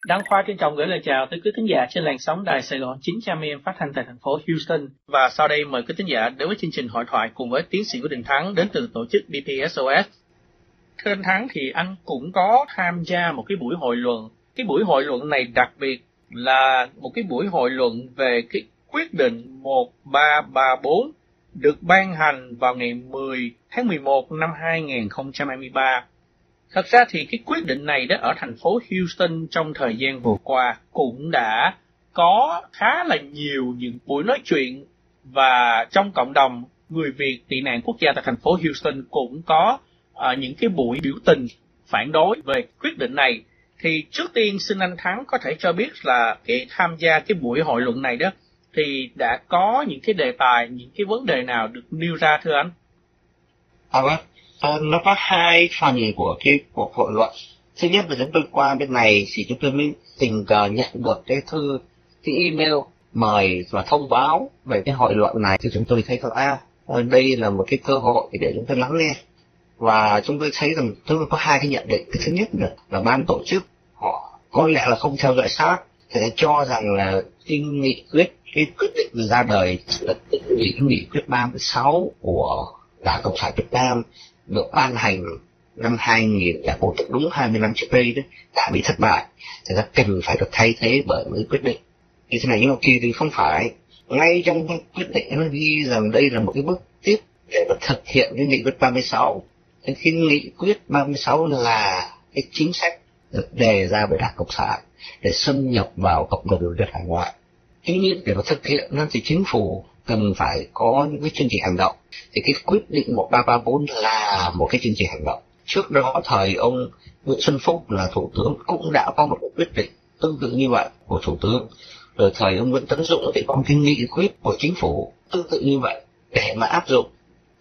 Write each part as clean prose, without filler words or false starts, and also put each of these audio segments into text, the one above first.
Đăng Khoa trân trọng gửi lời chào tới quý thính giả trên làn sóng đài Sài Gòn 900 AM phát thanh tại thành phố Houston. Và sau đây mời quý thính giả đến với chương trình hội thoại cùng với tiến sĩ Nguyễn Đình Thắng đến từ tổ chức DPSOS. Thưa anh Thắng, thì anh cũng có tham gia một cái buổi hội luận. Cái buổi hội luận này đặc biệt là một cái buổi hội luận về cái quyết định 1334 được ban hành vào ngày 10 tháng 11 năm 2023. Thật ra thì cái quyết định này đó ở thành phố Houston trong thời gian vừa qua cũng đã có khá là nhiều những buổi nói chuyện, và trong cộng đồng người Việt tị nạn quốc gia tại thành phố Houston cũng có những cái buổi biểu tình phản đối về quyết định này. Thì trước tiên xin anh Thắng có thể cho biết là cái tham gia cái buổi hội luận này đó thì đã có những cái đề tài, những cái vấn đề nào được nêu ra thưa anh? Nó có hai phần của cái cuộc hội luận. Thứ nhất là chúng tôi qua bên này thì chúng tôi mới tình cờ nhận được cái email mời và thông báo về cái hội luận này, thì chúng tôi thấy đây là một cái cơ hội để chúng tôi lắng nghe. Và chúng tôi thấy rằng chúng tôi có hai cái nhận định. Cái thứ nhất là ban tổ chức họ có lẽ là không theo dõi sát, thì cho rằng là cái quyết định ra đời là nghị quyết 36 của Đảng Cộng sản Việt Nam được ban hành năm 2000, đã cổ tức đúng 20 năm trước đây đấy, đã bị thất bại, thì nó cần phải được thay thế bởi một quyết định như thế này. Nhưng mà kỳ thì không phải, ngay trong quyết định nó ghi rằng đây là một cái bước tiếp để mà thực hiện cái nghị quyết 36. Cái nghị quyết 36 là cái chính sách được đề ra bởi Đảng Cộng sản để xâm nhập vào cộng đồng người Việt hải ngoại. Tuy nhiên để mà thực hiện nó thì chính phủ cần phải có những cái chương trình hành động. Thì cái quyết định 1334 là một cái chương trình hành động. Trước đó thời ông Nguyễn Xuân Phúc là thủ tướng cũng đã có một quyết định tương tự như vậy của thủ tướng. Rồi thời ông Nguyễn Tấn Dũng thì có một cái nghị quyết của chính phủ tương tự như vậy để mà áp dụng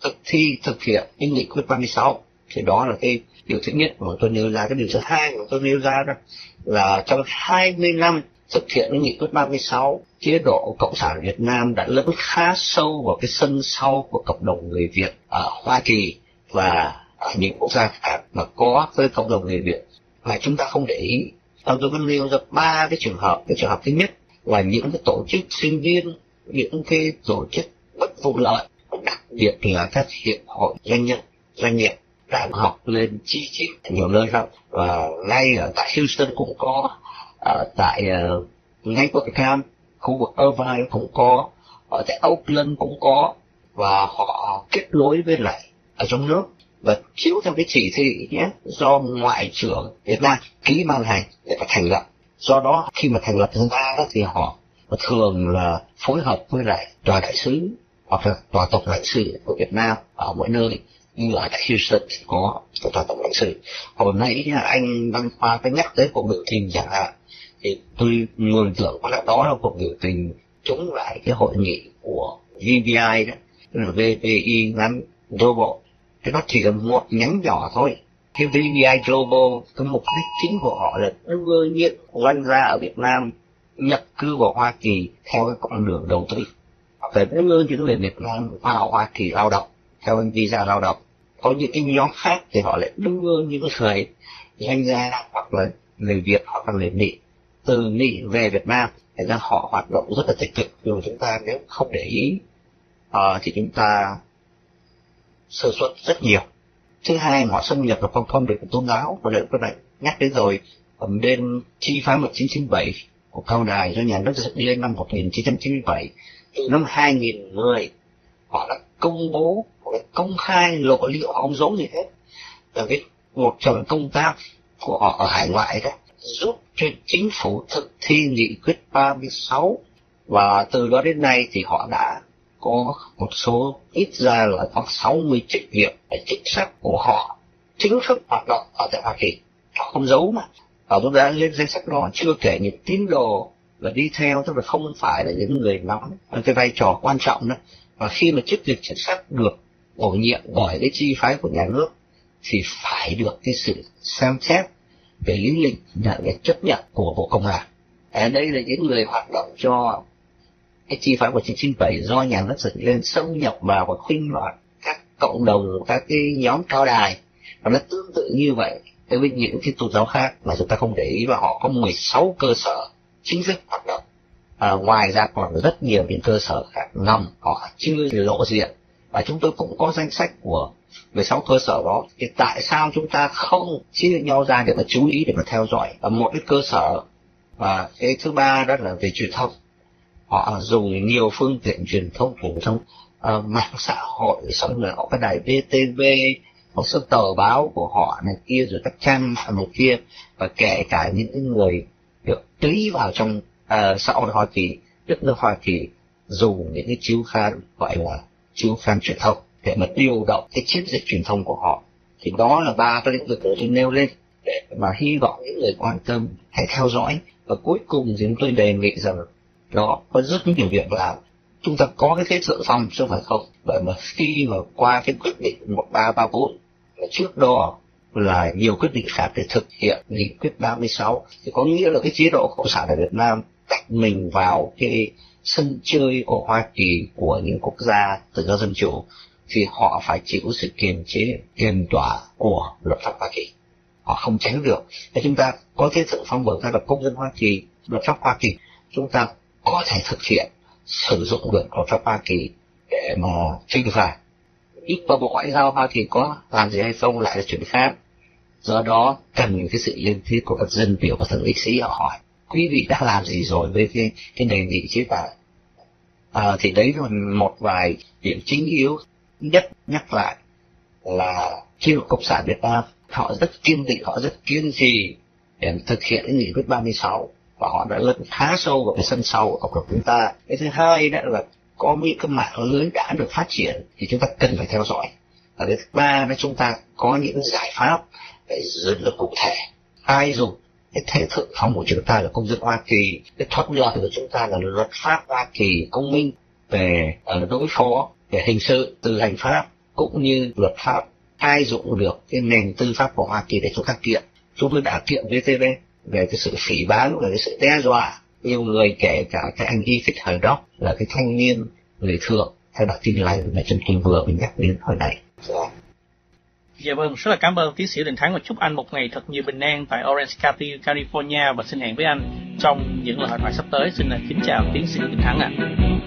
thực hiện cái nghị quyết 36. Thì đó là cái điều thứ nhất mà tôi nêu ra. Cái điều thứ hai mà tôi nêu ra đó là trong 20 năm thực hiện cái nghị quyết 36, chế độ Cộng sản Việt Nam đã lấn khá sâu vào cái sân sau của cộng đồng người Việt ở Hoa Kỳ và ở những quốc gia khác mà có với cộng đồng người Việt mà chúng ta không để ý. Tôi có nêu ra 3 cái trường hợp. Cái trường hợp thứ nhất là những cái tổ chức sinh viên, những cái tổ chức bất vụ lợi, đặc biệt là các hiệp hội doanh nghiệp đang học lên chi chít nhiều nơi lắm. Và ngay ở tại Houston cũng có, tại ngay quốc Cam, khu vực Irvine cũng có, ở tại Oakland cũng có, và họ kết nối với lại ở trong nước và chiếu theo cái chỉ thị nhé do Ngoại trưởng Việt Nam ký ban hành để mà thành lập. Do đó khi mà thành lập ra đó thì họ thường là phối hợp với lại tòa đại sứ hoặc là tòa tổng lãnh sự của Việt Nam ở mỗi nơi. Như ở tại Houston thì có tòa tổng lãnh sự. Hồi nãy anh Đăng Khoa có nhắc tới cuộc biểu tình chẳng hạn, thì tôi mường tượng có lẽ đó là cuộc biểu tình chống lại cái hội nghị của VVI đó, là VPI ngắn Global. Cái nó chỉ là một nhánh nhỏ thôi. Cái VVI Global, cái mục đích chính của họ là ưa nhiệt doanh ra ở Việt Nam nhập cư vào Hoa Kỳ theo cái con đường đầu tư. Phải ưa những người Việt Nam vào Hoa Kỳ lao động theo visa lao động. Có những cái nhóm khác thì họ lại đưa những người doanh gia hoặc là người Việt hoặc là người Mỹ từ Mỹ về Việt Nam, để ra họ hoạt động rất là tích cực. Nhưng chúng ta nếu không để ý thì chúng ta sơ suất rất nhiều. Thứ hai, họ xâm nhập vào con đường tôn giáo, và lại nhắc đến rồi, bên chi phái 1997 của Cao Đài do nhà nước dựng lên năm 1997, từ năm 2010 họ đã công bố công khai lộ liễu không giấu gì hết là cái một trong công tác của họ ở hải ngoại đó, giúp cho chính phủ thực thi nghị quyết 36. Và từ đó đến nay thì họ đã có một số, ít ra là có 60 trách nhiệm chính sách của họ chính thức hoạt động ở tại Hoa Kỳ, họ không giấu mà. Và tôi đã lên danh sách đó, chưa kể những tín đồ và đi theo, tức là không phải là những người nắm cái vai trò quan trọng đó. Và khi mà chức việc chính sách được bổ nhiệm bởi cái chi phái của nhà nước thì phải được cái sự xem xét về lý lịch nhận cái chấp nhận của Bộ Công an. Ở đây là những người hoạt động cho cái chi phái của 1997 do nhà nước dựng lên, xâm nhập vào và khuynh loạn các cộng đồng, các cái nhóm cao đài. Và nó tương tự như vậy đối với những cái tôn giáo khác mà chúng ta không để ý, và họ có 16 cơ sở chính thức hoạt động. Ngoài ra còn rất nhiều những cơ sở khác ngầm họ chưa lộ diện, và chúng tôi cũng có danh sách của 16 cơ sở đó. Thì tại sao chúng ta không chia nhau ra để mà chú ý, để mà theo dõi ở một cái cơ sở? Và cái thứ ba đó là về truyền thông. Họ dùng nhiều phương tiện truyền thông phổ thông, mạng xã hội, xong rồi họ có đài VTV, một số tờ báo của họ này kia, rồi các trang này kia, và kể cả những người được tưới vào trong xã hội Hoa Kỳ, đất nước Hoa Kỳ, dùng những cái chiếu khán gọi là chiếu khán truyền thông để mà điều động cái chiến dịch truyền thông của họ. Thì đó là ba cái lĩnh vực tôi nêu lên để mà hy vọng những người quan tâm hãy theo dõi. Và cuối cùng thì tôi đề nghị rằng nó có rất nhiều việc làm. Chúng ta có cái thế dự phòng chứ không phải không. Bởi mà khi mà qua cái quyết định 1334, trước đó là nhiều quyết định khác để thực hiện nghị quyết 36, thì có nghĩa là cái chế độ cộng sản ở Việt Nam đặt mình vào cái sân chơi của Hoa Kỳ, của những quốc gia tự do dân chủ, thì họ phải chịu sự kiềm chế, kiềm tỏa của luật pháp Hoa Kỳ. Họ không tránh được. Để chúng ta có cái sự phong bởi ra là công dân Hoa Kỳ, luật pháp Hoa Kỳ, chúng ta có thể thực hiện sử dụng được luật pháp Hoa Kỳ để mà trừng phạt. Ít vào Bộ Ngoại giao Hoa Kỳ có làm gì hay không lại là chuyện khác. Do đó cần cái sự liên thiết của các dân biểu và thượng nghị sĩ. Họ hỏi quý vị đã làm gì rồi với cái đề nghị chế tài. Thì đấy là một vài điểm chính yếu. Nhất nhắc lại là chế độ cộng sản Việt Nam họ rất kiên định, họ rất kiên trì để thực hiện cái nghị quyết 36, và họ đã lấn khá sâu vào cái sân sau của cộng đồng chúng ta. Cái thứ hai đó là có những cái mạng lưới đã được phát triển thì chúng ta cần phải theo dõi. Và cái thứ ba là chúng ta có những giải pháp để rất là cụ thể. Ai dùng cái thể thự phòng của chúng ta là công dân Hoa Kỳ, cái thuận lợi của chúng ta là luật pháp Hoa Kỳ công minh về đối phó về hình sự, từ hành pháp cũng như luật pháp. Ai dụng được cái nền tư pháp của Hoa Kỳ để chúng ta kiện. Chúng tôi đã kiện VTV về cái sự phỉ báng, về cái sự đe dọa. Nhiều người kể cả cái anh Y Thích Thời Đốc là cái thanh niên người thượng theo đặc tin này mà Trần Kim vừa mới nhắc đến hồi nãy. Dạ vâng, rất là cảm ơn tiến sĩ Đình Thắng, và chúc anh một ngày thật nhiều bình an tại Orange County, California, và xin hẹn với anh trong những lần hội thoại sắp tới. Xin kính chào tiến sĩ Đình Thắng ạ.